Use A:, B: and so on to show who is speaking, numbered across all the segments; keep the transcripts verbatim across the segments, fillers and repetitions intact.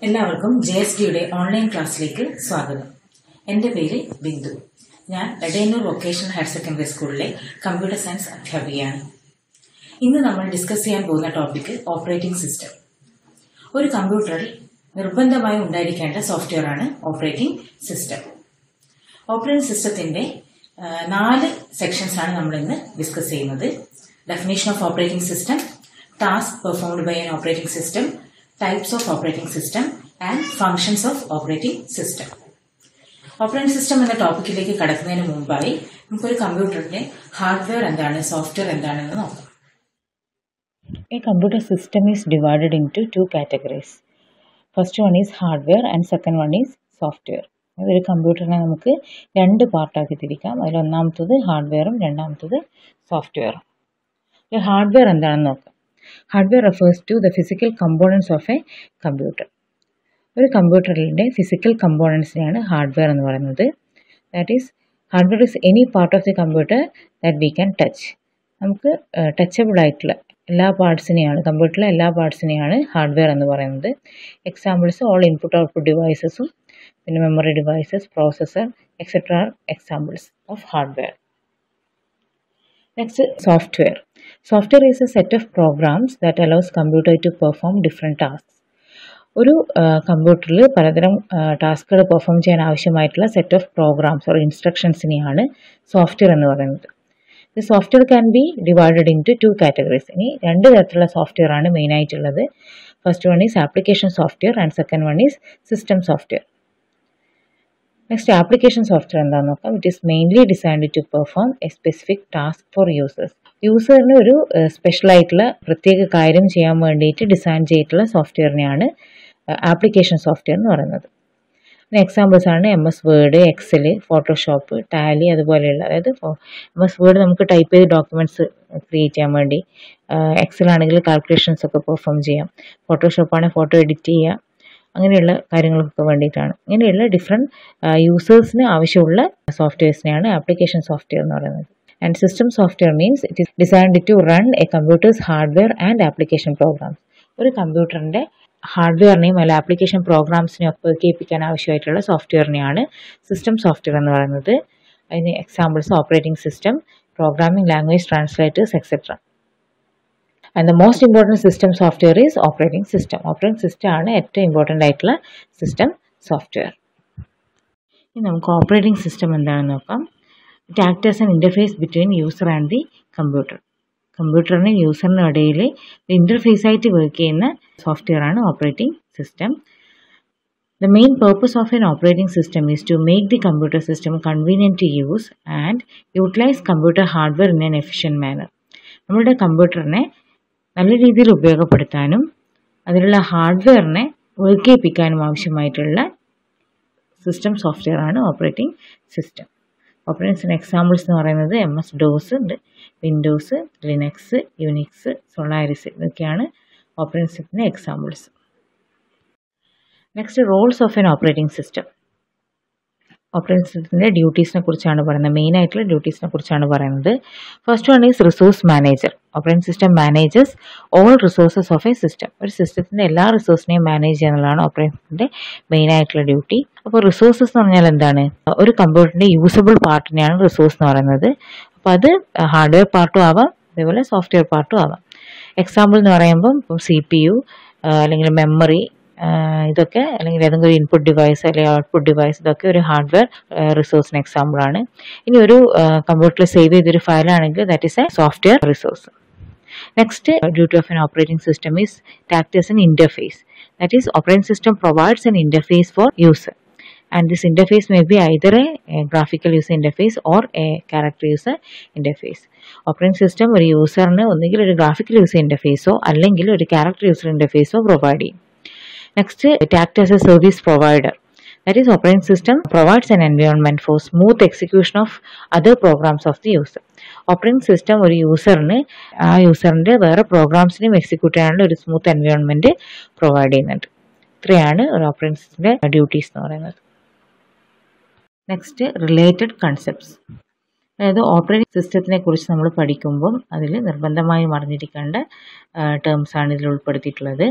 A: എല്ലാവർക്കും J S ഡിയുടെ online ക്ലാസ്സിലേക്ക് സ്വാഗതം. എൻ്റെ പേര് ബിന്ദു. ഞാൻ എടയന്നൂർ വൊക്കേഷണൽ ഹയർ സെക്കൻഡറി സ്കൂളിലെ കമ്പ്യൂട്ടർ സയൻസ് അധ്യാപികയാണ്. ഇന്ന് നമ്മൾ ഡിസ്കസ് ചെയ്യാൻ പോകുന്ന ടോപ്പിക് ഓപ്പറേറ്റിംഗ് സിസ്റ്റം. ഒരു കമ്പ്യൂട്ടറിൽ നിർബന്ധമായും ഉണ്ടായിരിക്കേണ്ട സോഫ്റ്റ്വെയർ ആണ് ഓപ്പറേറ്റിംഗ് സിസ്റ്റം. ഓപ്പറേറ്റിംഗ് സിസ്റ്റത്തിന്റെ നാല് സെക്ഷൻസ് ആണ് നമ്മൾ ഇന്ന് ഡിസ്കസ് ചെയ്യുന്നത്. Definition of operating system, task performed by an operating system, types of operating system and functions of operating system. Operating system എന്ന ടോപ്പിക്കിലേക്ക് കടക്കുന്നതിന് മുമ്പായി നമുക്കൊരു കമ്പ്യൂട്ടറിന്റെ ഹാർഡ്വെയർ എന്താണ്, സോഫ്റ്റ്വെയർ എന്താണെന്ന് നോക്കാം.
B: A computer system is divided into two categories. First one is hardware and second one is software. ഒരു കമ്പ്യൂട്ടറിനെ നമുക്ക് രണ്ട് പാർട്ടാക്കി തിരിക്കാം. അതിൽ ഒന്നാമത്തത് ഹാർഡ്വെയറും രണ്ടാമത്തത് സോഫ്റ്റ്വെയറും. ഹാർഡ്വെയർ എന്താണെന്ന് നോക്കാം. Hardware refers to the physical components of a computer. ഒരു കമ്പ്യൂട്ടറിൻ്റെ ഫിസിക്കൽ കമ്പോണൻസിനെയാണ് ഹാർഡ്വെയർ എന്ന് പറയുന്നത്. That is hardware is any part of the computer that we can touch. നമുക്ക് ടച്ചബിൾ ആയിട്ടുള്ള എല്ലാ പാർട്സിനെയാണ്, കമ്പ്യൂട്ടറിലെ എല്ലാ പാർട്സിനെയാണ് ഹാർഡ്വെയർ എന്ന് പറയുന്നത്. എക്സാമ്പിൾസ് ഓൾ ഇൻപുട്ട് ഔട്ട്പുട്ട് ഡിവൈസസും പിന്നെ memory devices, processor et cetera are examples of hardware. Next, software. Software is a set of programs that allows computer to perform different tasks. ഒരു കമ്പ്യൂട്ടറിൽ പലതരം ടാസ്കുകൾ പെർഫോം ചെയ്യാൻ ആവശ്യമായിട്ടുള്ള സെറ്റ് ഓഫ് പ്രോഗ്രാംസ് ഓർ ഇൻസ്ട്രക്ഷൻസിനെയാണ് software എന്ന് പറയുന്നത്. The software can be divided into two categories. ഇനി രണ്ട് തരത്തിലുള്ള സോഫ്റ്റ്വെയർ ആണ് മെയിൻ ആയിട്ടുള്ളത്. First one is application software and second one is system software. Next, application software എന്താണെന്ന് നോക്കാം. It is mainly designed to perform a specific task for users. യൂസറിന് ഒരു special ആയിട്ടുള്ള പ്രത്യേക കാര്യം ചെയ്യാൻ വേണ്ടിയിട്ട് ഡിസൈൻ ചെയ്തിട്ടുള്ള സോഫ്റ്റ്വെയറിനെയാണ് ആപ്ലിക്കേഷൻ സോഫ്റ്റ്വെയർ എന്ന് പറയുന്നത്. എക്സാമ്പിൾസ് ആണ് M S Word, Excel, Photoshop, Tally അതുപോലെയുള്ള. അതായത് എം എസ് വേർഡ് നമുക്ക് ടൈപ്പ് ചെയ്ത് ഡോക്യുമെൻറ്റ്സ് ക്രിയേറ്റ് ചെയ്യാൻ വേണ്ടി, എക്സൽ ആണെങ്കിൽ കാൽക്കുലേഷൻസ് ഒക്കെ പെർഫോം ചെയ്യാം, ഫോട്ടോഷോപ്പ് ആണെങ്കിൽ ഫോട്ടോ എഡിറ്റ് ചെയ്യാം, അങ്ങനെയുള്ള കാര്യങ്ങൾക്കൊക്കെ വേണ്ടിയിട്ടാണ്. ഇങ്ങനെയുള്ള ഡിഫറെൻറ്റ് യൂസേഴ്സിന് ആവശ്യമുള്ള സോഫ്റ്റ്വെയർസിനെയാണ് ആപ്ലിക്കേഷൻ സോഫ്റ്റ്വെയർ എന്ന് പറയുന്നത്. And system software means it is designed to run a computer's hardware and application programs. ഒരു കമ്പ്യൂട്ടറിൻ്റെ ഹാർഡ്വെയറിനെയും അല്ല ആപ്ലിക്കേഷൻ പ്രോഗ്രാംസിനെയും ഒക്കെ കേൾപ്പിക്കാൻ ആവശ്യമായിട്ടുള്ള സോഫ്റ്റ്വെയറിനെയാണ് സിസ്റ്റം സോഫ്റ്റ്വെയർ എന്ന് പറയുന്നത്. അതിന് examples operating system, programming language translators et cetera. And the most important system software is operating system. Operating system ആണ് ഏറ്റവും ഇമ്പോർട്ടൻ്റ് ആയിട്ടുള്ള സിസ്റ്റം സോഫ്റ്റ്വെയർ. ഇനി നമുക്ക് ഓപ്പറേറ്റിംഗ് സിസ്റ്റം എന്താണെന്ന് നോക്കാം. It act as an interface between user and the computer. കമ്പ്യൂട്ടറിനും യൂസറിനും ഇടയിൽ ഇൻ്റർഫേസ് ആയിട്ട് വർക്ക് ചെയ്യുന്ന സോഫ്റ്റ്വെയർ ആണ് operating system. The main purpose of an operating system is to make the computer system convenient to use and utilize computer hardware in an efficient manner. നമ്മുടെ കമ്പ്യൂട്ടറിനെ നല്ല രീതിയിൽ ഉപയോഗപ്പെടുത്താനും അതിലുള്ള ഹാർഡ്വെയറിനെ വർക്ക് ചെയ്യിപ്പിക്കാനും ആവശ്യമായിട്ടുള്ള സിസ്റ്റം സോഫ്റ്റ്വെയർ ആണ് operating system. Operating examples എന്ന് പറയുന്നത് M S DOS ഉണ്ട്, വിൻഡോസ്, ലിനക്സ്, യുനിക്സ്, സൊളാരിസ്, ഇതൊക്കെയാണ് ഓപ്പറേറ്റിംഗ് സിസ്റ്റത്തിൻ്റെ examples. Next, roles of an operating system. Operating സിസ്റ്റത്തിൻ്റെ ഡ്യൂട്ടീസിനെ കുറിച്ചാണ് പറയുന്നത്. മെയിൻ ആയിട്ടുള്ള ഡ്യൂട്ടീസിനെ കുറിച്ചാണ് പറയുന്നത്. First one is resource manager. Operating system manages all resources of a system. ഒരു സിസ്റ്റത്തിൻ്റെ എല്ലാ റിസോഴ്സിനെയും മാനേജ് ചെയ്യുക എന്നുള്ളതാണ് ഓപ്പറേറ്റിംഗിൻ്റെ മെയിൻ ആയിട്ടുള്ള ഡ്യൂട്ടി. അപ്പോൾ റിസോഴ്സസ് എന്ന് പറഞ്ഞാൽ എന്താണ്? ഒരു കമ്പ്യൂട്ടറിൻ്റെ യൂസബിൾ പാർട്ടിനെയാണ് റിസോഴ്സ് എന്ന് പറയുന്നത്. അപ്പോൾ അത് ഹാർഡ്വെയർ പാർട്ടും ആവാം, അതേപോലെ സോഫ്റ്റ്വെയർ പാർട്ടും ആവാം. എക്സാമ്പിൾ എന്ന് പറയുമ്പം ഇപ്പം സി പി യു അല്ലെങ്കിൽ മെമ്മറി, ഇതൊക്കെ അല്ലെങ്കിൽ ഏതെങ്കിലും ഒരു ഇൻപുട്ട് ഡിവൈസ് അല്ലെങ്കിൽ ഔട്ട്പുട്ട് ഡിവൈസ്, ഇതൊക്കെ ഒരു ഹാർഡ്വെയർ റിസോഴ്സിന് എക്സാമ്പിളാണ്. ഇനി ഒരു കമ്പ്യൂട്ടറിൽ സേവ് ചെയ്തൊരു ഫയലാണെങ്കിൽ that is a software resource. Next, duty of an operating system is to act as an interface. That is, operating system provides an interface for user, and this interface may be either a, a graphical user interface or a character user interface. Operating system ഒരു യൂസറിന് ഒന്നുകിൽ ഒരു graphical user ഇൻ്റർഫേസോ അല്ലെങ്കിൽ ഒരു character user ഇൻ്റർഫേസോ provide ചെയ്യും. Next, it acts as a service provider. That is, operating system provides an environment for smooth execution of other programs of the user. Operating system ഒരു യൂസറിന് ആ യൂസറിൻ്റെ വേറെ പ്രോഗ്രാംസിനും എക്സിക്യൂട്ട് ചെയ്യാനുള്ള ഒരു സ്മൂത്ത് എൻവയോൺമെൻറ്റ് പ്രൊവൈഡ് ചെയ്യുന്നുണ്ട്. ഇത്രയാണ് ഒരു ഓപ്പറേറ്റിംഗ് സിസ്റ്റത്തിൻ്റെ ഡ്യൂട്ടീസ് എന്ന് പറയുന്നത്. Next, related concepts. അതായത് ഓപ്പറേറ്റിംഗ് സിസ്റ്റത്തിനെ കുറിച്ച് നമ്മൾ പഠിക്കുമ്പം അതിൽ നിർബന്ധമായും അറിഞ്ഞിരിക്കേണ്ട ടേംസാണ് ഇതിൽ ഉൾപ്പെടുത്തിയിട്ടുള്ളത്.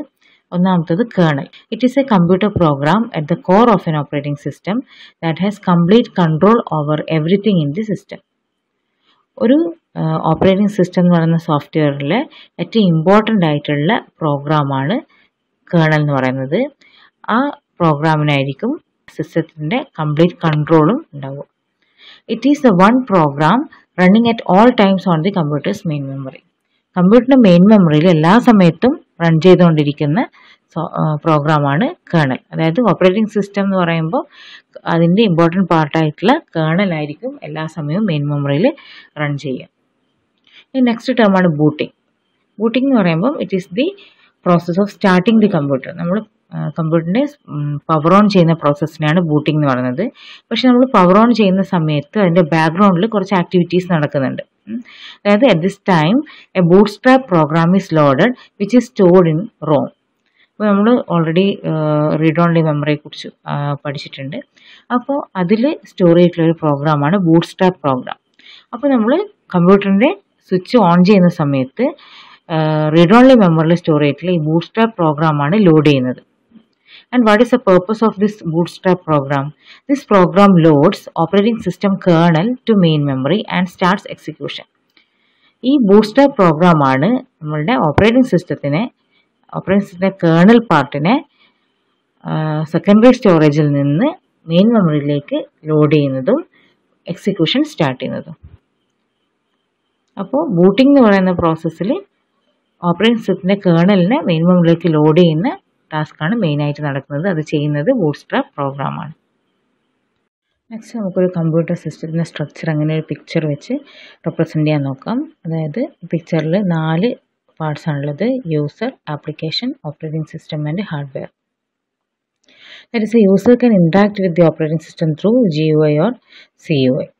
B: ഒന്നാമത്തത് kernel. It is a computer program at the core of an operating system that has complete control over everything in the system. ഒരു ഓപ്പറേറ്റിംഗ് സിസ്റ്റം എന്ന് പറയുന്ന സോഫ്റ്റ്വെയറിലെ ഏറ്റവും ഇമ്പോർട്ടൻ്റ് ആയിട്ടുള്ള പ്രോഗ്രാമാണ് കേർണൽ എന്ന് പറയുന്നത്. ആ പ്രോഗ്രാമിനായിരിക്കും സിസ്റ്റത്തിൻ്റെ കംപ്ലീറ്റ് കൺട്രോളും ഉണ്ടാവുക. It is the one program running at all times on the computer's main memory. കമ്പ്യൂട്ടറിൻ്റെ മെയിൻ മെമ്മറിയിൽ എല്ലാ സമയത്തും റൺ ചെയ്തുകൊണ്ടിരിക്കുന്ന പ്രോഗ്രാമാണ് കേർണൽ. അതായത് ഓപ്പറേറ്റിംഗ് സിസ്റ്റം എന്ന് പറയുമ്പോൾ അതിൻ്റെ ഇമ്പോർട്ടൻറ്റ് പാർട്ടായിട്ടുള്ള കേർണലായിരിക്കും എല്ലാ സമയവും മെയിൻ മെമ്മറിയിൽ റൺ ചെയ്യുക. Next ടേമാണ് booting. ബൂട്ടിംഗ് എന്ന് പറയുമ്പോൾ it is the process of starting the computer. നമ്മൾ കമ്പ്യൂട്ടറിൻ്റെ പവർ ഓൺ ചെയ്യുന്ന പ്രോസസ്സിനാണ് ബൂട്ടിംഗ് എന്ന് പറയുന്നത്. പക്ഷെ നമ്മൾ പവർ ഓൺ ചെയ്യുന്ന സമയത്ത് അതിൻ്റെ ബാക്ക്ഗ്രൗണ്ടിൽ കുറച്ച് ആക്ടിവിറ്റീസ് നടക്കുന്നുണ്ട്. അതായത് at this time a bootstrap program is loaded which is stored in ROM. അപ്പോൾ നമ്മൾ ഓൾറെഡി റീഡ് ഓൺലി മെമ്മറിയെ കുറിച്ച് പഠിച്ചിട്ടുണ്ട്. അപ്പോൾ അതിൽ സ്റ്റോർ ചെയ്തിട്ടുള്ള ഒരു പ്രോഗ്രാമാണ് ബൂട്ട് സ്ട്രാപ്പ് പ്രോഗ്രാം. അപ്പോൾ നമ്മൾ കമ്പ്യൂട്ടറിൻ്റെ സ്വിച്ച് ഓൺ ചെയ്യുന്ന സമയത്ത് റീഡ് ഓൺലി മെമ്മറിയിൽ സ്റ്റോർ ചെയ്തിട്ടുള്ള ഈ ബൂട്ട് സ്ട്രാപ്പ് പ്രോഗ്രാമാണ് ലോഡ് ചെയ്യുന്നത്. And what is the purpose of this bootstrap program? This program loads operating system kernel to main memory and starts execution. ഈ bootstrap program ആണ് നമ്മളുടെ ഓപ്പറേറ്റിംഗ് സിസ്റ്റത്തിനെ ഓപ്പറേറ്റിംഗ് സിസ്റ്റത്തിൻ്റെ കേർണൽ പാർട്ടിനെ സെക്കൻഡറി സ്റ്റോറേജിൽ നിന്ന് മെയിൻ മെമ്മറിയിലേക്ക് ലോഡ് ചെയ്യുന്നതും എക്സിക്യൂഷൻ സ്റ്റാർട്ട് ചെയ്യുന്നതും. അപ്പോൾ ബൂട്ടിംഗ് എന്ന് പറയുന്ന പ്രോസസ്സിൽ ഓപ്പറേറ്റിംഗ് സിസ്റ്റത്തിൻ്റെ കേർണലിനെ മെയിൻ മെമ്മറിയിലേക്ക് ലോഡ് ചെയ്യുന്ന ടാസ്ക്കാണ് മെയിനായിട്ട് നടക്കുന്നത്. അത് ചെയ്യുന്നത് ബൂട്ട്സ്ട്രാപ്പ് പ്രോഗ്രാമാണ്. നെക്സ്റ്റ് നമുക്കൊരു കമ്പ്യൂട്ടർ സിസ്റ്റത്തിൻ്റെ സ്ട്രക്ചർ അങ്ങനെ ഒരു പിക്ചർ വെച്ച് റെപ്രസെൻറ്റ് ചെയ്യാൻ നോക്കാം. അതായത് പിക്ചറിൽ നാല് പാർട്സ് ആണുള്ളത്: user, application, operating system and hardware. That is a user can interact with the operating system through G U I or C U I.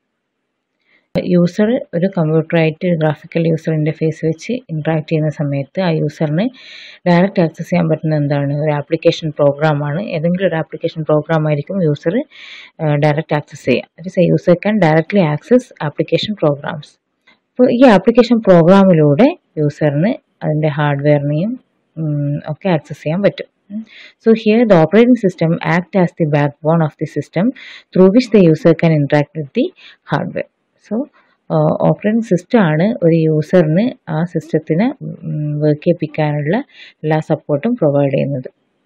B: User ഒരു കമ്പ്യൂട്ടറായിട്ട് ഗ്രാഫിക്കൽ യൂസർ ഇൻ്റർഫേസ് വെച്ച് ഇൻട്രാക്ട് ചെയ്യുന്ന സമയത്ത് ആ യൂസറിന് ഡയറക്റ്റ് ആക്സസ് ചെയ്യാൻ പറ്റുന്ന എന്താണ്, ഒരു ആപ്ലിക്കേഷൻ പ്രോഗ്രാമാണ്. ഏതെങ്കിലും ഒരു ആപ്ലിക്കേഷൻ പ്രോഗ്രാം ആയിരിക്കും യൂസർ ഡയറക്റ്റ് ആക്സസ് ചെയ്യുക. That is a user can directly access application programs. അപ്പോൾ ഈ ആപ്ലിക്കേഷൻ പ്രോഗ്രാമിലൂടെ യൂസറിന് അതിൻ്റെ ഹാർഡ്വെയറിനെയും ഒക്കെ ആക്സസ് ചെയ്യാൻ പറ്റും. So here the operating system acts as the backbone of the system through which the user can interact with the hardware. So operating സിസ്റ്റമാണ് ഒരു യൂസറിന് ആ സിസ്റ്റത്തിന് വർക്ക് ചെയ്യിപ്പിക്കാനുള്ള എല്ലാ സപ്പോർട്ടും പ്രൊവൈഡ് ചെയ്യുന്നത്.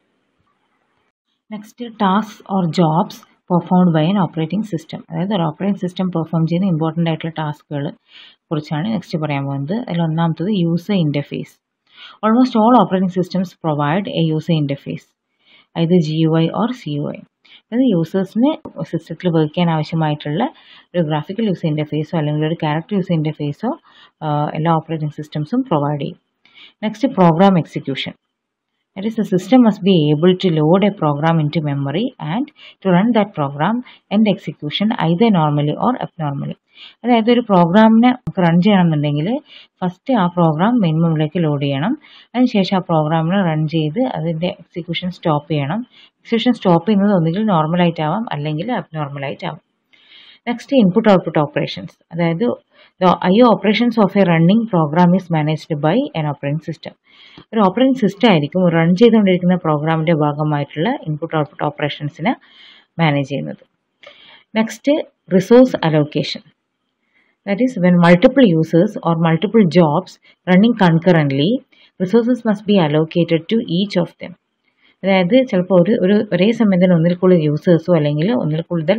B: Next, task or jobs performed by an operating system. അതായത് ഒരു ഓപ്പറേറ്റിംഗ് സിസ്റ്റം പെർഫോം ചെയ്യുന്ന ഇമ്പോർട്ടൻ്റ് ആയിട്ടുള്ള ടാസ്കുകൾ കുറിച്ചാണ് നെക്സ്റ്റ് പറയാൻ പോകുന്നത്. അതിൽ ഒന്നാമത്തത് user interface. Almost all operating systems provide a user interface, അതായത് G U I or C U I. അതായത് യൂസേഴ്സിന് സിസ്റ്റത്തിൽ വർക്ക് ചെയ്യാൻ ആവശ്യമായിട്ടുള്ള ഒരു ഗ്രാഫിക്കൽ യൂസർ ഇൻ്റർഫേസോ അല്ലെങ്കിൽ ഒരു ക്യാരക്ടർ യൂസർ ഇൻ്റർഫേസോ എല്ലാ ഓപ്പറേറ്റിംഗ് സിസ്റ്റംസും പ്രൊവൈഡ് ചെയ്യും. Next, program execution. That is, the system must be able to load a program into memory and to run that program and execution either normally or abnormally. അതായത് ഒരു പ്രോഗ്രാമിനെ നമുക്ക് run ചെയ്യണമെന്നുണ്ടെങ്കിൽ first ആ programme main മെമ്മറിയിലേക്ക് load ചെയ്യണം. അതിനുശേഷം ആ പ്രോഗ്രാമിനെ റൺ ചെയ്ത് അതിൻ്റെ എക്സിക്യൂഷൻ സ്റ്റോപ്പ് ചെയ്യണം. എക്സിക്യൂഷൻ സ്റ്റോപ്പ് ചെയ്യുന്നത് ഒന്നുകിൽ നോർമലായിട്ടാവാം അല്ലെങ്കിൽ അബ്നോർമലായിട്ടാവാം. Next, input output operations. അതായത് the I O operations of a running program is managed by an operating system. ഒരു ഓപ്പറേറ്റിംഗ് സിസ്റ്റം ആയിരിക്കും റൺ ചെയ്തുകൊണ്ടിരിക്കുന്ന പ്രോഗ്രാമിൻ്റെ ഭാഗമായിട്ടുള്ള ഇൻപുട്ട് ഔട്ട്പുട്ട് ഓപ്പറേഷൻസിനെ മാനേജ് ചെയ്യുന്നത്. Next, resource allocation. That is when multiple users or multiple jobs running concurrently, resources must be allocated to each of them. അതായത് ചിലപ്പോൾ ഒരു ഒരു ഒരേ സമയം തന്നെ ഒന്നിൽ കൂടുതൽ യൂസേഴ്സോ അല്ലെങ്കിൽ ഒന്നിൽ കൂടുതൽ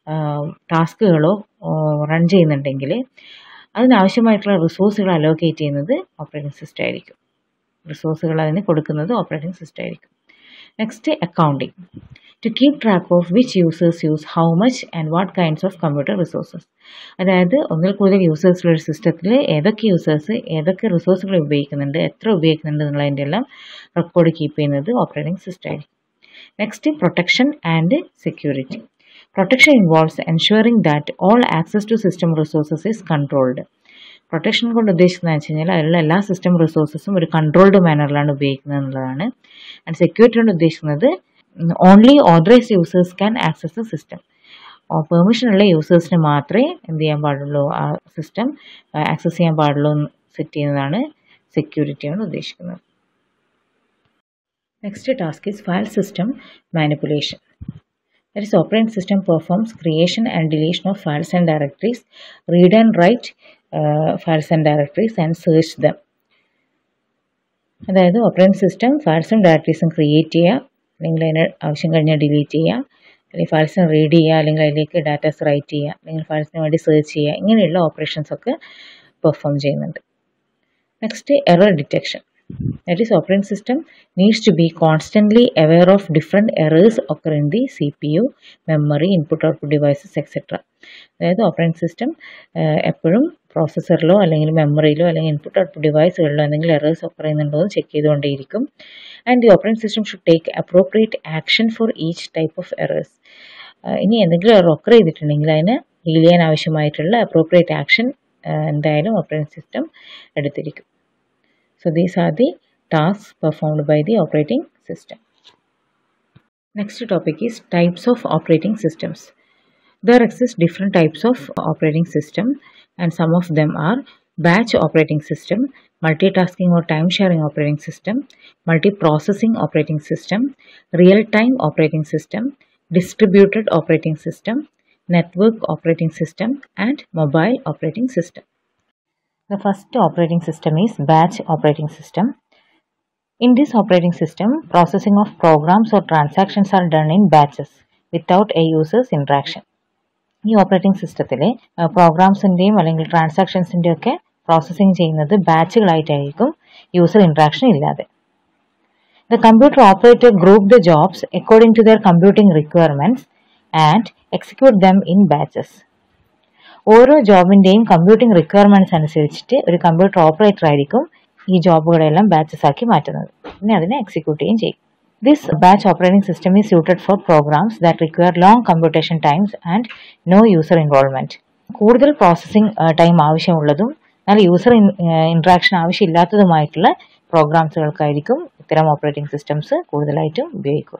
B: ടാസ്കുകളോ റൺ ചെയ്യുന്നുണ്ടെങ്കിൽ അതിനാവശ്യമായിട്ടുള്ള റിസോഴ്സുകൾ അലോക്കേറ്റ് ചെയ്യുന്നത് ഓപ്പറേറ്റിംഗ് സിസ്റ്റം ആയിരിക്കും. റിസോഴ്സുകൾ അതിന് കൊടുക്കുന്നത് ഓപ്പറേറ്റിംഗ് സിസ്റ്റം ആയിരിക്കും. Next, accounting. To keep track of which users use how much and what kinds of computer resources. അതായത് ഒന്നിൽ കൂടുതൽ യൂസേഴ്സുള്ള ഒരു സിസ്റ്റത്തിൽ ഏതൊക്കെ യൂസേഴ്സ് ഏതൊക്കെ റിസോഴ്സുകൾ ഉപയോഗിക്കുന്നുണ്ട്, എത്ര ഉപയോഗിക്കുന്നുണ്ട് എന്നുള്ളതിൻ്റെ എല്ലാം റെക്കോർഡ് കീപ്പ് ചെയ്യുന്നത് ഓപ്പറേറ്റിംഗ് സിസ്റ്റം ആയിരിക്കും. Next, protection and security. Protection involves ensuring that all access to system resources is controlled. Protection കൊണ്ട് ഉദ്ദേശിക്കുന്നത് വെച്ച് കഴിഞ്ഞാൽ അതിലുള്ള എല്ലാ സിസ്റ്റം റിസോഴ്സസും ഒരു കൺട്രോൾഡ് മാനറിലാണ് ഉപയോഗിക്കുന്നത് എന്നുള്ളതാണ്. ആൻഡ് സെക്യൂരിറ്റി കൊണ്ട് ഉദ്ദേശിക്കുന്നത് only authorized users can access the system. പെർമിഷനുള്ള യൂസേഴ്സിന് മാത്രമേ എന്ത് ചെയ്യാൻ പാടുള്ളൂ, ആ സിസ്റ്റം ആക്സസ് ചെയ്യാൻ പാടുള്ളൂ എന്ന് സെറ്റ് ചെയ്യുന്നതാണ് സെക്യൂരിറ്റി കൊണ്ട് ഉദ്ദേശിക്കുന്നത്. Next task is file system manipulation. That is, operating system performs creation and deletion of files and directories, read and write uh, files and directories, and search them. അതായത് operating system ഫയൽസും ഡയറക്ടറീസും create ചെയ്യുക, അല്ലെങ്കിൽ അതിന് ആവശ്യം കഴിഞ്ഞാൽ delete ചെയ്യുക, അല്ലെങ്കിൽ ഫയൽസിന് റീഡ് ചെയ്യുക, അല്ലെങ്കിൽ അതിലേക്ക് ഡാറ്റാസ് റൈറ്റ് ചെയ്യുക, അല്ലെങ്കിൽ ഫയൽസിന് വേണ്ടി സെർച്ച് ചെയ്യുക, ഇങ്ങനെയുള്ള ഓപ്പറേഷൻസ് ഒക്കെ പെർഫോം ചെയ്യുന്നുണ്ട്. Next, error detection. That is, operating system needs to be constantly aware of different errors occur in the C P U, memory, input output devices, et cetera. അതായത് operating system എപ്പോഴും പ്രോസസ്സറിലോ അല്ലെങ്കിൽ മെമ്മറിയിലോ അല്ലെങ്കിൽ input output ഡിവൈസുകളിലോ എന്തെങ്കിലും errors occur ചെയ്യുന്നുണ്ടോ എന്ന് check ചെയ്തുകൊണ്ടേയിരിക്കും. And the operating system should take appropriate action for each type of errors. ഇനി എന്തെങ്കിലും എറർ ഒക്കർ ചെയ്തിട്ടുണ്ടെങ്കിൽ അതിന് ഡീൽ ചെയ്യാൻ ആവശ്യമായിട്ടുള്ള അപ്രോപ്രിയേറ്റ് ആക്ഷൻ എന്തായാലും ഓപ്പറേറ്റിംഗ് സിസ്റ്റം എടുത്തിരിക്കും. So these are the tasks performed by the operating system. Next topic is types of operating systems. There exist different types of operating system, and some of them are batch operating system, multitasking or time sharing operating system, multiprocessing operating system, real-time operating system, distributed operating system, network operating system, and mobile operating system. The first operating system is batch operating system. In this operating system, processing of programs or transactions are done in batches without a user's interaction. ഈ operating സിസ്റ്റത്തിലെ പ്രോഗ്രാംസിൻ്റെയും അല്ലെങ്കിൽ ട്രാൻസാക്ഷൻസിൻ്റെയും ഒക്കെ processing ചെയ്യുന്നത് ബാച്ചുകളായിട്ടായിരിക്കും, user interaction ഇല്ലാതെ. The computer operator group the jobs according to their computing requirements and execute them in batches. ഓരോ ജോബിൻ്റെയും കമ്പ്യൂട്ടിംഗ് റിക്വയർമെൻറ്റ്സ് അനുസരിച്ചിട്ട് ഒരു കമ്പ്യൂട്ടർ ഓപ്പറേറ്റർ ആയിരിക്കും ഈ ജോബുകളെല്ലാം ബാച്ചസ് ആക്കി മാറ്റുന്നത്, പിന്നെ അതിനെ എക്സിക്യൂട്ട് ചെയ്യുകയും ചെയ്യും. This batch operating system is suited for programs that require long computation times and no user involvement. കൂടുതൽ പ്രോസസ്സിംഗ് ടൈം ആവശ്യമുള്ളതും എന്നാൽ യൂസർ ഇൻട്രാക്ഷൻ ആവശ്യമില്ലാത്തതുമായിട്ടുള്ള പ്രോഗ്രാംസുകൾക്കായിരിക്കും ഇത്തരം ഓപ്പറേറ്റിംഗ് സിസ്റ്റംസ് കൂടുതലായിട്ടും ഉപയോഗിക്കുക.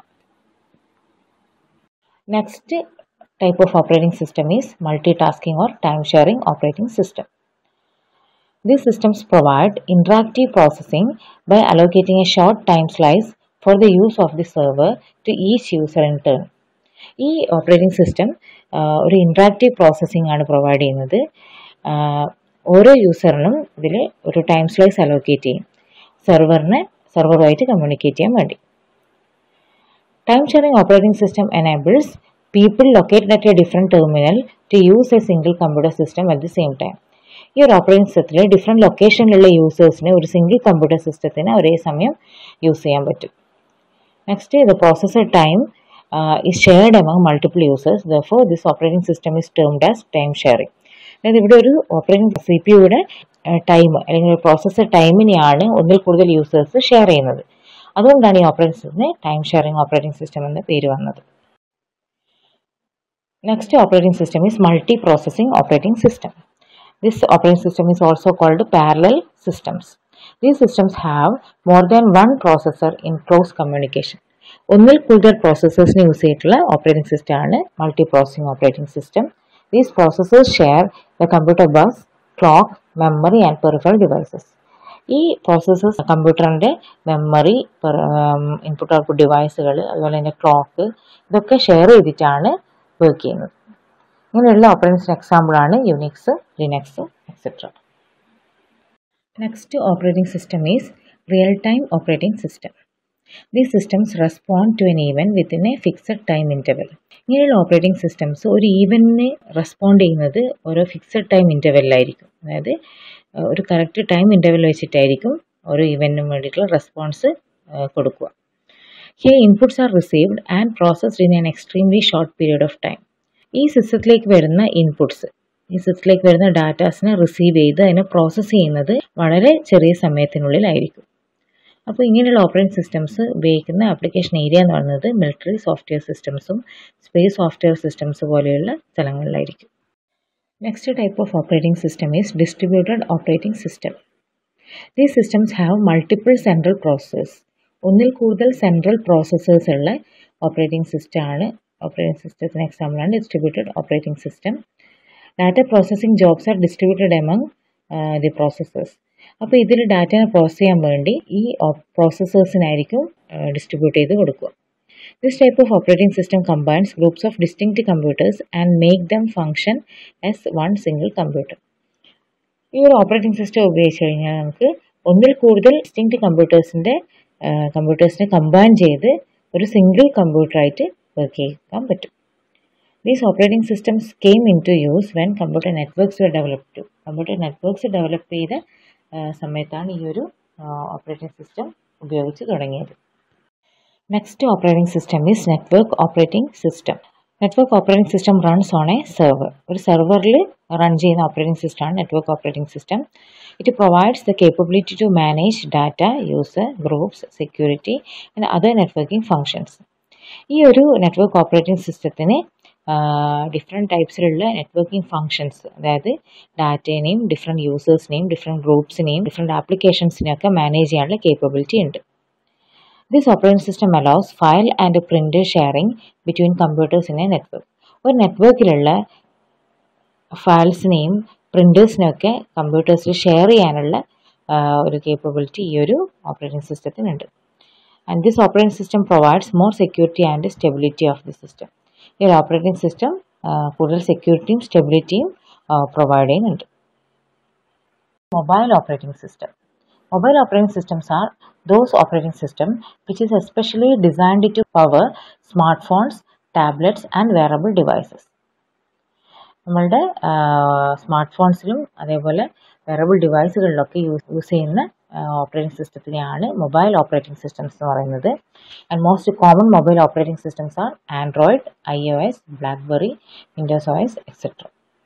B: Next type of operating system is multitasking or time sharing operating system. These systems provide interactive processing by allocating a short time slice for the use of the server to each user in turn. ഈ operating system ഒരു interactive processing ആണ് provide ചെയ്യുന്നത്. ഓരോ യൂസറിനും ഇതിൽ ഒരു time slice allocate ചെയ്യും, സെർവറിന് സെർവറുമായിട്ട് communicate ചെയ്യാൻ വേണ്ടി. Time sharing operating system enables people located at a different terminal to use a single computer system at the same time. ഈ ഒരു ഓപ്പറേറ്റിംഗ് സിസ്റ്റത്തിൽ ഡിഫറെൻറ്റ് ലൊക്കേഷനിലുള്ള യൂസേഴ്സിന് ഒരു സിംഗിൾ കമ്പ്യൂട്ടർ സിസ്റ്റത്തിന് ഒരേ സമയം യൂസ് ചെയ്യാൻ പറ്റും. Next, the processor time is shared among multiple users, therefore this operating system is termed as time sharing. അതായത് ഇവിടെ ഒരു ഓപ്പറേറ്റിംഗ് സി പി യുടെ ടൈം അല്ലെങ്കിൽ പ്രോസസർ ടൈമിനെയാണ് ഒന്നിൽ കൂടുതൽ യൂസേഴ്സ് ഷെയർ ചെയ്യുന്നത്. അതുകൊണ്ടാണ് ഈ ഓപ്പറേറ്റിംഗ് സിസ്റ്റത്തിന് ടൈം ഷെയറിംഗ് ഓപ്പറേറ്റിംഗ് സിസ്റ്റം എന്ന പേര് വന്നത്. Next operating system is multiprocessing operating system. This operating system is also called parallel systems. These systems have more than one processor in close communication. ഒന്നിൽ കൂടുതൽ പ്രോസസ്സേഴ്സിനെ യൂസ് ചെയ്തിട്ടുള്ള operating system ആണ് multiprocessing operating system. These processors share the computer bus, clock, memory and peripheral devices. ഈ processors കമ്പ്യൂട്ടറിൻ്റെ memory, input output ഡിവൈസുകൾ, അതുപോലെ തന്നെ ക്ലോക്ക്, ഇതൊക്കെ ഷെയർ ചെയ്തിട്ടാണ് വർക്ക് ചെയ്യുന്നത്. ഇങ്ങനെയുള്ള ഓപ്പറേറ്റിംഗ് എക്സാമ്പിളാണ് Unix, Linux, et cetera. Next operating system is real time operating system. These systems respond to an event within a fixed time interval. ഇങ്ങനെയുള്ള ഓപ്പറേറ്റിംഗ് സിസ്റ്റംസ് ഒരു ഈവൻറ്റിന് റെസ്പോണ്ട് ചെയ്യുന്നത് ഓരോ ഫിക്സഡ് ടൈം ഇൻ്റർവെല്ലായിരിക്കും. അതായത് ഒരു കറക്റ്റ് ടൈം ഇൻ്റർവെൽ വെച്ചിട്ടായിരിക്കും ഓരോ ഈവൻറ്റിനും വേണ്ടിയിട്ടുള്ള റെസ്പോൺസ് കൊടുക്കുക. Here inputs are received and processed in an extremely short period of time. ഈ സിസ്റ്റത്തിലേക്ക് വരുന്ന ഇൻപുട്സ്, ഈ സിസ്റ്റത്തിലേക്ക് വരുന്ന ഡാറ്റാസിനെ റിസീവ് ചെയ്ത് അതിനെ പ്രോസസ്സ് ചെയ്യുന്നത് വളരെ ചെറിയ സമയത്തിനുള്ളിലായിരിക്കും. അപ്പോൾ ഇങ്ങനെയുള്ള ഓപ്പറേറ്റിംഗ് സിസ്റ്റംസ് ഉപയോഗിക്കുന്ന ആപ്ലിക്കേഷൻ ഏരിയ എന്ന് പറയുന്നത് മിലിറ്ററി സോഫ്റ്റ്വെയർ സിസ്റ്റംസും സ്പേസ് സോഫ്റ്റ്വെയർ സിസ്റ്റംസ് പോലെയുള്ള സ്ഥലങ്ങളിലായിരിക്കും. Next type of operating system is distributed operating system. These systems have multiple central processors. ഒന്നിൽ കൂടുതൽ സെൻട്രൽ പ്രോസസ്സേഴ്സ് ഉള്ള ഓപ്പറേറ്റിംഗ് സിസ്റ്റമാണ് ഓപ്പറേറ്റിംഗ് സിസ്റ്റത്തിന് എക്സാമ്പിളാണ് distributed operating system. Data processing jobs are distributed among the processors. അപ്പോൾ ഇതിൽ ഡാറ്റയെ പ്രോസസ്സ് ചെയ്യാൻ വേണ്ടി ഈ പ്രോസസ്സേഴ്സിനായിരിക്കും ഡിസ്ട്രിബ്യൂട്ട് ചെയ്ത് കൊടുക്കുക. This type of operating system combines groups of distinct computers and make them function as one single computer. ഈ ഒരു ഓപ്പറേറ്റിംഗ് സിസ്റ്റം ഉപയോഗിച്ച് കഴിഞ്ഞാൽ നമുക്ക് ഒന്നിൽ കൂടുതൽ ഡിസ്റ്റിങ്ക്റ്റ് കമ്പ്യൂട്ടേഴ്സിൻ്റെ കമ്പ്യൂട്ടേഴ്സിനെ കമ്പൈൻ ചെയ്ത് ഒരു സിംഗിൾ കമ്പ്യൂട്ടറായിട്ട് വർക്ക് ചെയ്യാൻ പറ്റും. These operating systems came into use when computer networks were developed. Computer networks develop ചെയ്ത സമയത്താണ് ഈ ഒരു ഓപ്പറേറ്റിംഗ് സിസ്റ്റം ഉപയോഗിച്ച് തുടങ്ങിയത്. Next operating system is network operating system. Network operating system runs on a server. ഒരു സെർവറിൽ റൺ ചെയ്യുന്ന operating സിസ്റ്റമാണ് network operating system. It provides the capability to manage data, user, groups, security and other networking functions. ഈ ഒരു network operating സിസ്റ്റത്തിന് different ടൈപ്സിലുള്ള networking functions, അതായത് ഡാറ്റേനെയും ഡിഫറെൻറ്റ് യൂസേഴ്സിനെയും ഡിഫറെൻറ്റ് ഗ്രൂപ്പ്സിനെയും ഡിഫറെൻറ്റ് ആപ്ലിക്കേഷൻസിനെയൊക്കെ മാനേജ് ചെയ്യാനുള്ള കേപ്പബിലിറ്റി ഉണ്ട്. This operating system allows file and print sharing between computers in a network. ഒരു നെറ്റ്വർക്കിലുള്ള ഫയൽസിനെയും പ്രിൻറ്റേഴ്സിനെയൊക്കെ കമ്പ്യൂട്ടേഴ്സിൽ ഷെയർ ചെയ്യാനുള്ള ഒരു കേപ്പബിലിറ്റി ഈ ഒരു ഓപ്പറേറ്റിംഗ് സിസ്റ്റത്തിനുണ്ട്. And this operating system provides more security and stability of the system. ഈ ഒരു ഓപ്പറേറ്റിംഗ് സിസ്റ്റം കൂടുതൽ സെക്യൂരിറ്റിയും സ്റ്റെബിലിറ്റിയും പ്രൊവൈഡ് ചെയ്യുന്നുണ്ട്. Mobile operating system. Mobile operating systems are those operating system which is especially designed to power smartphones, tablets and wearable devices. നമ്മളുടെ smart ഫോൺസിലും അതേപോലെ wearable ഡിവൈസുകളിലൊക്കെ യൂസ് യൂസ് ചെയ്യുന്ന ഓപ്പറേറ്റിംഗ് സിസ്റ്റത്തിനെയാണ് മൊബൈൽ ഓപ്പറേറ്റിംഗ് സിസ്റ്റംസ് എന്ന് പറയുന്നത്. And most common mobile operating systems are Android, I O S, BlackBerry, Windows O S, etcetera.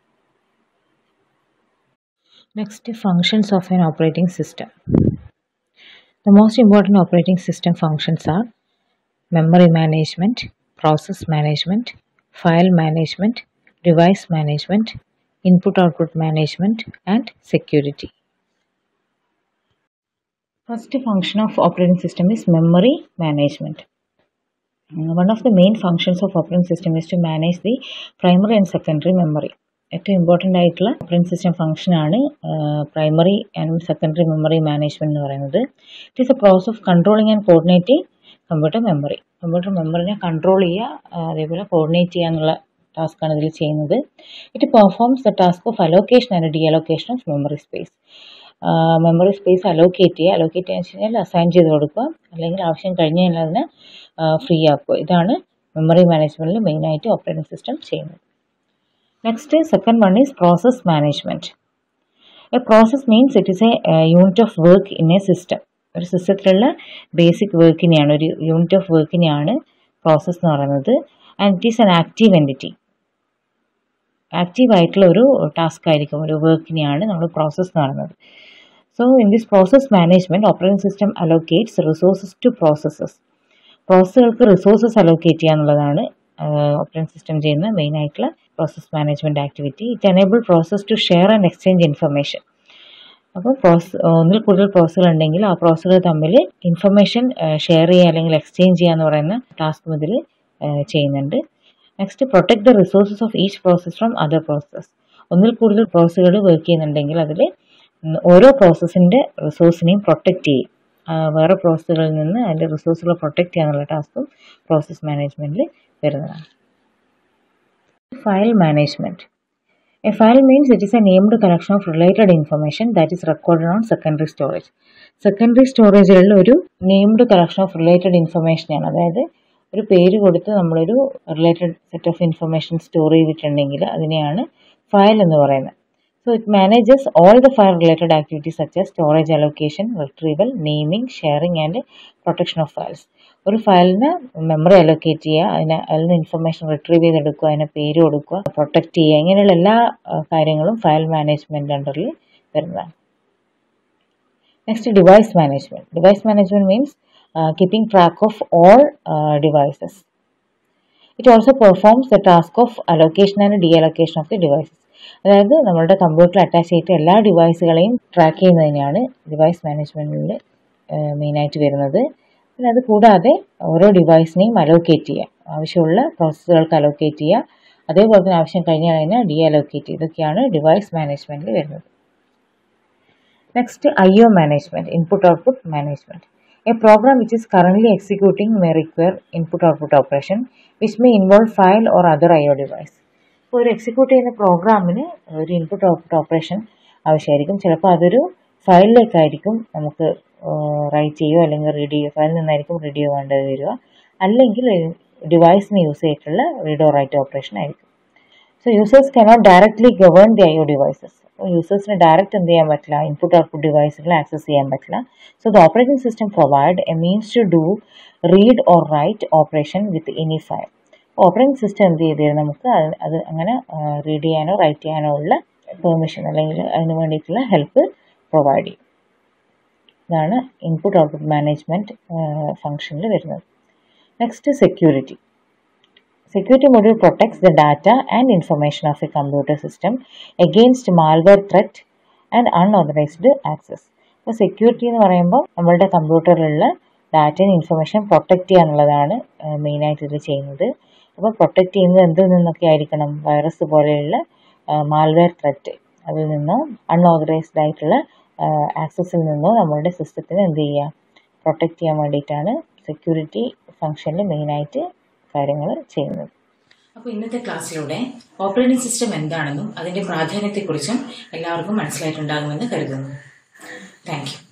B: Next, functions of an operating system. The most important operating system functions are memory management, process management, file management, device management, input-output management, and security. First function of operating system is memory management. One of the main functions of operating system is to manage the primary and secondary memory. ഏറ്റവും important ആയിട്ടുള്ള operating system ഫംഗ്ഷനാണ് primary and secondary memory management എന്ന് പറയുന്നത്. It is a process of controlling and coordinating computer memory. Computer മെമ്മറിനെ control ചെയ്യുക, അതേപോലെ coordinate ചെയ്യുക എന്നുള്ള ടാസ്ക്കാണ് ഇതിൽ ചെയ്യുന്നത്. It performs the task of allocation and deallocation of memory space. Memory space allocate ചെയ്യുക, അലോക്കേറ്റ് ചെയ്യാന്ന് വെച്ച് കഴിഞ്ഞാൽ അസൈൻ ചെയ്ത് കൊടുക്കുക, അല്ലെങ്കിൽ ആവശ്യം കഴിഞ്ഞ് കഴിഞ്ഞാൽ അതിനെ ഫ്രീ ആക്കുക. ഇതാണ് മെമ്മറി മാനേജ്മെൻറ്റിൽ മെയിനായിട്ട് ഓപ്പറേറ്റിംഗ് സിസ്റ്റം ചെയ്യുന്നത്. Next, second one is process management. A process means it is a uh, unit of work in a system. ഒരു സിസ്റ്റത്തിലുള്ള ബേസിക് വർക്കിനെയാണ്, ഒരു യൂണിറ്റ് ഓഫ് വർക്കിനെയാണ് പ്രോസസ്സ് എന്ന് പറയുന്നത്. And it is an active entity. Active ആയിട്ടുള്ള ഒരു task ആയിരിക്കും, ഒരു വർക്കിനെയാണ് നമ്മൾ process എന്ന് പറയുന്നത്. So in this process management operating system allocates resources to processes. പ്രോസസ്സുകൾക്ക് റിസോഴ്സസ് അലോക്കേറ്റ് ചെയ്യുക എന്നുള്ളതാണ് ഓപ്പറേറ്റിംഗ് സിസ്റ്റം ചെയ്യുന്ന മെയിൻ ആയിട്ടുള്ള process management activity. It enable process to share and exchange information. അപ്പോൾ പ്രോസസ് ഒന്നിൽ കൂടുതൽ പ്രോസസ്സുകൾ ഉണ്ടെങ്കിൽ ആ പ്രോസസ്സുകൾ തമ്മിൽ ഇൻഫർമേഷൻ ഷെയർ ചെയ്യുക അല്ലെങ്കിൽ എക്സ്ചേഞ്ച് ചെയ്യുക എന്ന് പറയുന്ന ടാസ്ക് ഇതിൽ ചെയ്യുന്നുണ്ട്. Next, protect the resources of each process from other process. ഒന്നിൽ കൂടുതൽ പ്രോസസ്സുകൾ വർക്ക് ചെയ്യുന്നുണ്ടെങ്കിൽ അതിൽ ഓരോ പ്രോസസ്സിൻ്റെ റിസോഴ്സിനെയും പ്രൊട്ടക്റ്റ് ചെയ്യും. വേറെ പ്രോസസ്സുകളിൽ നിന്ന് അതിൻ്റെ റിസോഴ്സുകൾ പ്രൊട്ടക്റ്റ് ചെയ്യാനുള്ള ടാസ്കും പ്രോസസ് മാനേജ്മെൻറ്റിൽ വരുന്നതാണ്. File management. A file means it is a named collection of related information that is recorded on secondary storage. Secondary storage-ലുള്ള ഒരു named collection of related information ആണ്. അതായത് ഒരു പേര് കൊടുത്ത് നമ്മളൊരു related set of information store ചെയ്തിട്ടുണ്ടെങ്കിൽ അതിനെയാണ് ഫയൽ എന്ന് പറയുന്നത്. So it manages all the file related activities such as storage allocation, retrieval, naming, sharing and protection of files. ഒരു ഫയലിന് മെമ്മറി അലോക്കേറ്റ് ചെയ്യുക, അതിന് അതിൽ നിന്ന് ഇൻഫർമേഷൻ റിട്രീവ് ചെയ്തെടുക്കുക, അതിന് പേര് കൊടുക്കുക, പ്രൊട്ടക്റ്റ് ചെയ്യുക, ഇങ്ങനെയുള്ള എല്ലാ കാര്യങ്ങളും ഫയൽ മാനേജ്മെൻറ്റ് അണ്ടറിൽ വരുന്നതാണ്. Next, device management. Device management means keeping track of all devices. It also performs the task of allocation and deallocation of the devices. അതായത് നമ്മളുടെ കമ്പ്യൂട്ടറിൽ അറ്റാച്ച് ചെയ്തിട്ട് എല്ലാ ഡിവൈസുകളെയും ട്രാക്ക് ചെയ്യുന്നതിനാണ് ഡിവൈസ് മാനേജ്മെൻറ്റിൽ മെയിനായിട്ട് വരുന്നത്. പിന്നെ അത് കൂടാതെ ഓരോ ഡിവൈസിനെയും അലോക്കേറ്റ് ചെയ്യുക, ആവശ്യമുള്ള പ്രോസസ്സുകൾക്ക് അലോക്കേറ്റ് ചെയ്യുക, അതേപോലെ തന്നെ ആവശ്യം കഴിഞ്ഞാൽ അതിനെ ഡി അലോക്കേറ്റ് ചെയ്യുക. ഇതൊക്കെയാണ് ഡിവൈസ് മാനേജ്മെൻറ്റിൽ വരുന്നത്. Next, I O management, input-output management. A program which is currently executing may require input-output operation, which may involve file or other I O device. ഇപ്പോൾ ഒരു എക്സിക്യൂട്ട് ചെയ്യുന്ന പ്രോഗ്രാമിന് ഒരു ഇൻപുട്ട് ഔട്ട്പുട്ട് ഓപ്പറേഷൻ ആവശ്യമായിരിക്കും. ചിലപ്പോൾ അതൊരു ഫയലിലേക്കായിരിക്കും നമുക്ക് റൈറ്റ് ചെയ്യുകയോ അല്ലെങ്കിൽ റീഡ് ചെയ്യുകയോ, ഫയലിൽ നിന്നായിരിക്കും റീഡ് ചെയ്യുക വേണ്ടത് വരിക, അല്ലെങ്കിൽ ഡിവൈസിന് യൂസ് ചെയ്തിട്ടുള്ള റീഡ് ഓർ റൈറ്റ് ഓപ്പറേഷൻ ആയിരിക്കും. So users cannot directly govern the I O devices. അപ്പോൾ യൂസേഴ്സിന് ഡയറക്റ്റ് എന്ത് ചെയ്യാൻ പറ്റില്ല, ഇൻപുട്ട് ഔട്ട്പുട്ട് ഡിവൈസുകൾ ആക്സസ് ചെയ്യാൻ പറ്റില്ല. So the operating system provide a means to do read or write operation with any file. Operating system എന്ത് ചെയ്ത് തരും, നമുക്ക് അത് അങ്ങനെ റീഡ് ചെയ്യാനോ റൈറ്റ് ചെയ്യാനോ ഉള്ള പെർമിഷൻ അല്ലെങ്കിൽ അതിന് വേണ്ടിയിട്ടുള്ള ഹെൽപ്പ് പ്രൊവൈഡ് ചെയ്യും. ഇതാണ് ഇൻപുട്ട് ഔട്ട്പുട്ട് മാനേജ്മെൻറ്റ് ഫംഗ്ഷനിൽ വരുന്നത്. Next, security. Security module protects the data and information of a computer system against malware threat and unauthorized access. അപ്പോൾ സെക്യൂരിറ്റി എന്ന് പറയുമ്പോൾ നമ്മളുടെ കമ്പ്യൂട്ടറിലുള്ള ഡാറ്റയും ഇൻഫർമേഷൻ പ്രൊട്ടക്റ്റ് ചെയ്യുക എന്നുള്ളതാണ് മെയിനായിട്ട് ഇത് ചെയ്യുന്നത്. അപ്പോൾ പ്രൊട്ടക്റ്റ് ചെയ്യുന്നത് എന്തിൽ നിന്നൊക്കെ ആയിരിക്കണം, വൈറസ് പോലെയുള്ള മാൽവെയർ ത്രെറ്റ് അതിൽ നിന്നോ അൺഓതറൈസ്ഡ് ആയിട്ടുള്ള ആക്സസിൽ നിന്നോ നമ്മളുടെ സിസ്റ്റത്തിന് എന്ത് ചെയ്യുക, പ്രൊട്ടക്റ്റ് ചെയ്യാൻ വേണ്ടിയിട്ടാണ് സെക്യൂരിറ്റി ഫംഗ്ഷനിൽ മെയിനായിട്ട് കാര്യങ്ങൾ ചെയ്യുന്നത്.
A: അപ്പോൾ ഇന്നത്തെ ക്ലാസ്സിലൂടെ ഓപ്പറേറ്റിംഗ് സിസ്റ്റം എന്താണെന്നും അതിൻ്റെ പ്രാധാന്യത്തെക്കുറിച്ചും എല്ലാവർക്കും മനസ്സിലായിട്ടുണ്ടാകുമെന്ന് കരുതുന്നു. Thank U.